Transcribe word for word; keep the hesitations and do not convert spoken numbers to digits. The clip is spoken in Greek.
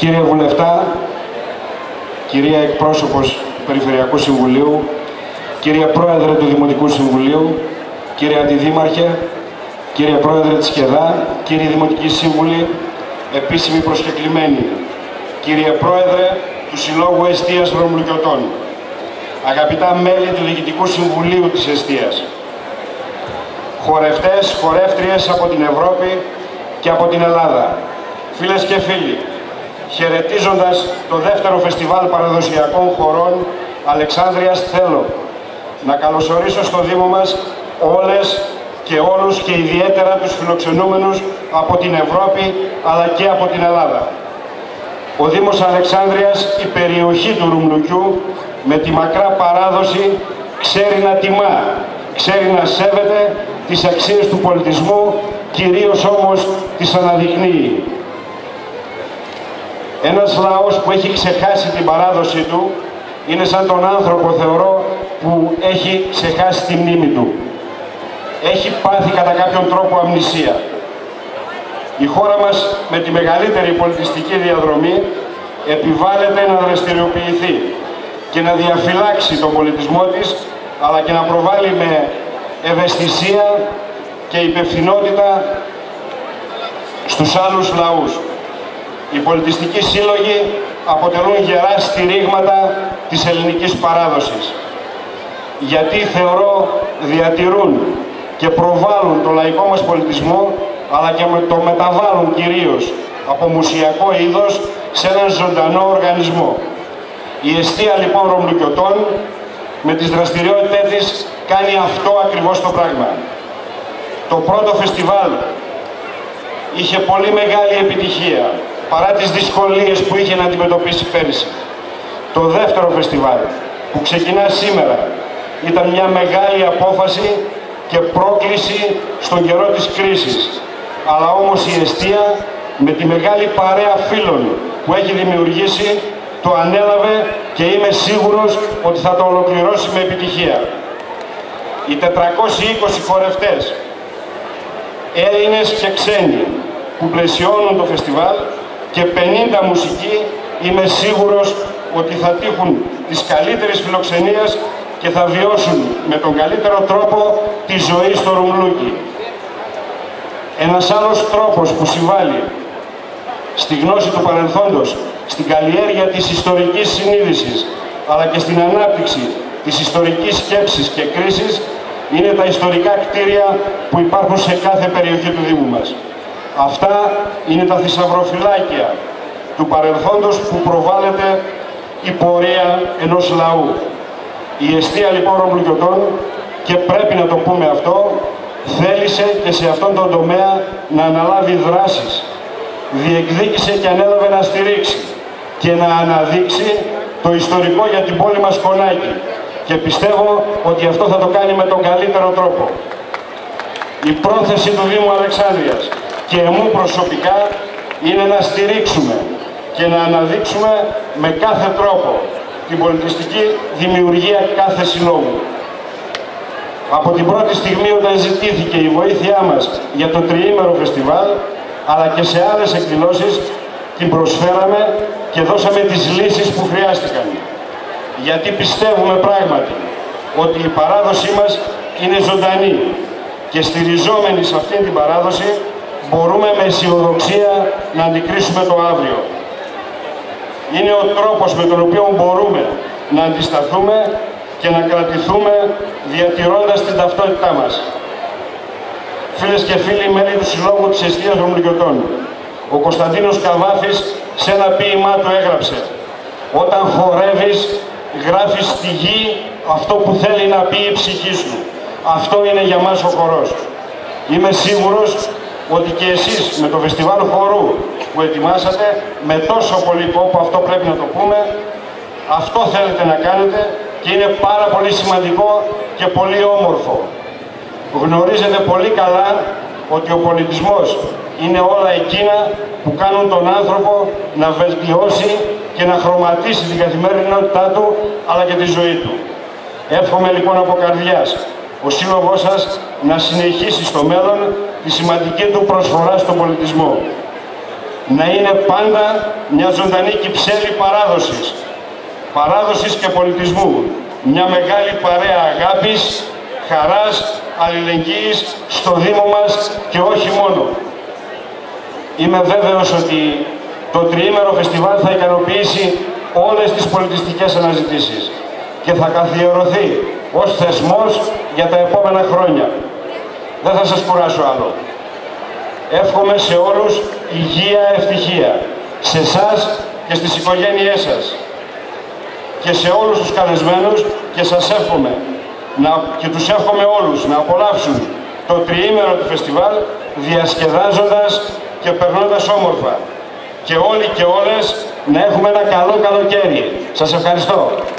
Κύριε Βουλευτά, κυρία εκπρόσωπος του Περιφερειακού Συμβουλίου, κύριε Πρόεδρε του Δημοτικού Συμβουλίου, κύριε Αντιδήμαρχε, κύριε Πρόεδρε της ΚΕΔΑ, κύριοι Δημοτικοί Σύμβουλοι, επίσημοι προσκεκλημένοι, κύριε Πρόεδρε του Συλλόγου Εστίας Δρομλουκιωτών, αγαπητά μέλη του Διοικητικού Συμβουλίου της Εστίας, χορευτές, χορεύτριες από την Ευρώπη και από την Ελλάδα, φίλες και φίλοι, χαιρετίζοντας το δεύτερο φεστιβάλ παραδοσιακών χορών Αλεξάνδρειας, θέλω να καλωσορίσω στο Δήμο μας όλες και όλους και ιδιαίτερα τους φιλοξενούμενους από την Ευρώπη αλλά και από την Ελλάδα. Ο Δήμος Αλεξάνδρειας, η περιοχή του Ρουμλουκιού, με τη μακρά παράδοση, ξέρει να τιμά, ξέρει να σέβεται τις αξίες του πολιτισμού, κυρίως όμως τις αναδεικνύει. Ένας λαός που έχει ξεχάσει την παράδοση του είναι σαν τον άνθρωπο, θεωρώ, που έχει ξεχάσει τη μνήμη του. Έχει πάθει κατά κάποιον τρόπο αμνησία. Η χώρα μας, με τη μεγαλύτερη πολιτιστική διαδρομή, επιβάλλεται να δραστηριοποιηθεί και να διαφυλάξει τον πολιτισμό της, αλλά και να προβάλλει με ευαισθησία και υπευθυνότητα στους άλλους λαούς. Οι πολιτιστικοί σύλλογοι αποτελούν γερά στηρίγματα της ελληνικής παράδοσης, γιατί θεωρώ διατηρούν και προβάλλουν το λαϊκό μας πολιτισμό, αλλά και το μεταβάλλουν κυρίως από μουσιακό είδος σε έναν ζωντανό οργανισμό. Η Εστία λοιπόν Ρουμλουκιωτών με τις δραστηριότητες της κάνει αυτό ακριβώς το πράγμα. Το πρώτο φεστιβάλ είχε πολύ μεγάλη επιτυχία, παρά τις δυσκολίες που είχε να αντιμετωπίσει πέρυσι. Το δεύτερο φεστιβάλ, που ξεκινά σήμερα, ήταν μια μεγάλη απόφαση και πρόκληση στον καιρό της κρίσης. Αλλά όμως η Εστία, με τη μεγάλη παρέα φίλων που έχει δημιουργήσει, το ανέλαβε και είμαι σίγουρος ότι θα το ολοκληρώσει με επιτυχία. Οι τετρακόσιοι είκοσι χορευτές, Έλληνες και ξένοι, που πλαισιώνουν το φεστιβάλ, και πενήντα μουσικοί, είμαι σίγουρος ότι θα τύχουν της καλύτερης φιλοξενίας και θα βιώσουν με τον καλύτερο τρόπο τη ζωή στο Ρουμλούκι. Ένας άλλος τρόπος που συμβάλλει στη γνώση του παρελθόντος, στην καλλιέργεια της ιστορικής συνείδησης, αλλά και στην ανάπτυξη της ιστορικής σκέψης και κρίσης, είναι τα ιστορικά κτίρια που υπάρχουν σε κάθε περιοχή του Δήμου μας. Αυτά είναι τα θησαυροφυλάκια του παρελθόντος που προβάλλεται η πορεία ενός λαού. Η Εστία λοιπόν Ρουμλουκιωτών, και πρέπει να το πούμε αυτό, θέλησε και σε αυτόν τον τομέα να αναλάβει δράσεις. Διεκδίκησε και ανέλαβε να στηρίξει και να αναδείξει το ιστορικό για την πόλη μας Κονάκη. Και πιστεύω ότι αυτό θα το κάνει με τον καλύτερο τρόπο. Η πρόθεση του Δήμου Αλεξάνδρειας και εμού προσωπικά είναι να στηρίξουμε και να αναδείξουμε με κάθε τρόπο την πολιτιστική δημιουργία κάθε συλλόγου. Από την πρώτη στιγμή όταν ζητήθηκε η βοήθειά μας για το τριήμερο φεστιβάλ, αλλά και σε άλλες εκδηλώσεις, την προσφέραμε και δώσαμε τις λύσεις που χρειάστηκαν. Γιατί πιστεύουμε πράγματι ότι η παράδοσή μας είναι ζωντανή και στηριζόμενοι σε αυτήν την παράδοση μπορούμε με αισιοδοξία να αντικρίσουμε το αύριο. Είναι ο τρόπος με τον οποίο μπορούμε να αντισταθούμε και να κρατηθούμε διατηρώντας την ταυτότητά μας. Φίλες και φίλοι, μέλη του Συλλόγου της Εστίας Ρουμλουκιωτών, ο Κωνσταντίνος Καβάφης σε ένα ποίημά του έγραψε: «Όταν χορεύεις, γράφεις στη γη αυτό που θέλει να πει η ψυχή σου. Αυτό είναι για μας ο χορός». Είμαι σίγουρος ότι και εσείς με το φεστιβάλ χορού που ετοιμάσατε, με τόσο πολύ κόπο, αυτό πρέπει να το πούμε, αυτό θέλετε να κάνετε και είναι πάρα πολύ σημαντικό και πολύ όμορφο. Γνωρίζετε πολύ καλά ότι ο πολιτισμός είναι όλα εκείνα που κάνουν τον άνθρωπο να βελτιώσει και να χρωματίσει την καθημερινότητά του, αλλά και τη ζωή του. Εύχομαι λοιπόν από καρδιάς ο σύλλογός σας να συνεχίσει στο μέλλον τη σημαντική του προσφορά στον πολιτισμό. να είναι πάντα μια ζωντανή κυψέλη παράδοσης, παράδοσης και πολιτισμού, μια μεγάλη παρέα αγάπης, χαράς, αλληλεγγύης στο Δήμο μας και όχι μόνο. Είμαι βέβαιος ότι το τριήμερο φεστιβάλ θα ικανοποιήσει όλες τις πολιτιστικές αναζητήσεις και θα καθιερωθεί ως θεσμός για τα επόμενα χρόνια. Δεν θα σας κουράσω άλλο. Εύχομαι σε όλους υγεία, ευτυχία, σε εσάς και στις οικογένειές σας και σε όλους τους καλεσμένους, και σας εύχομαι να, και τους εύχομαι όλους να απολαύσουν το τριήμερο του φεστιβάλ διασκεδάζοντας και περνώντας όμορφα, και όλοι και όλες να έχουμε ένα καλό καλοκαίρι. Σας ευχαριστώ.